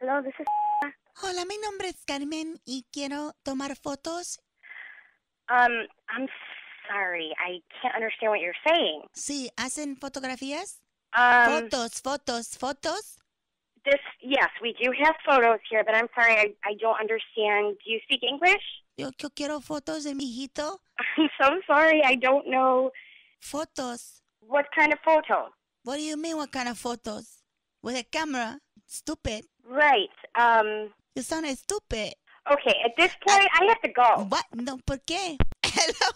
Hello, this is... Hola, mi nombre es Carmen y quiero tomar fotos. I'm sorry, I can't understand what you're saying. Sí, ¿hacen fotografías? Um, Fotos. yes, we do have photos here, but I'm sorry, I don't understand. Do you speak English? Yo quiero fotos de mi hijito. I'm so sorry, I don't know. Fotos. What kind of photo? What do you mean, what kind of photos? With a camera? Stupid. Right, You sound stupid. okay, at this point, I have to go. What? No, ¿por qué? Hello.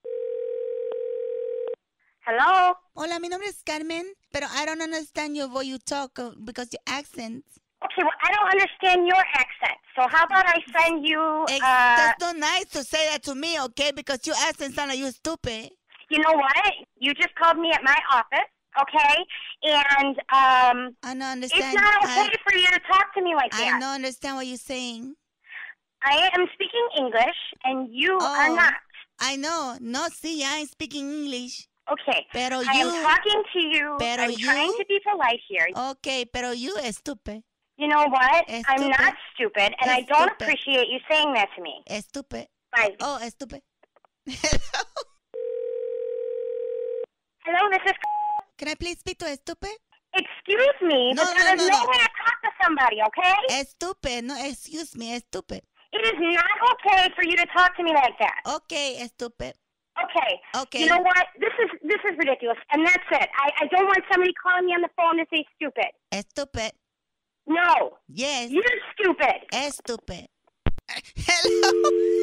Hello? Hola, mi nombre es Carmen, pero I don't understand your way you talk because your accent. Okay, well, I don't understand your accent, so how about I send you, That's not nice to say that to me, okay? Because your accent sounds like you're stupid. You know what? You just called me at my office, okay? And, I don't understand. it's not okay for you to talk to me like that. I don't understand what you're saying. I am speaking English, and you are not. I know. No, see, I ain't speaking English. Okay, Pero I am talking to you. Pero I'm trying to be polite here. Okay, pero you stupid. You know what? Estupid. I'm not stupid, and I don't appreciate you saying that to me. Stupid. Bye. Oh, stupid. Hello, this is... Can I please speak to stupid? Excuse me, No, but that is no way to talk to somebody, okay? Stupid. No, excuse me, stupid. It is not okay for you to talk to me like that. Okay, stupid. Okay. You know what? This is ridiculous, and that's it. I don't want somebody calling me on the phone to say stupid. Stupid. No. Yes. You're stupid. Stupid. Hello.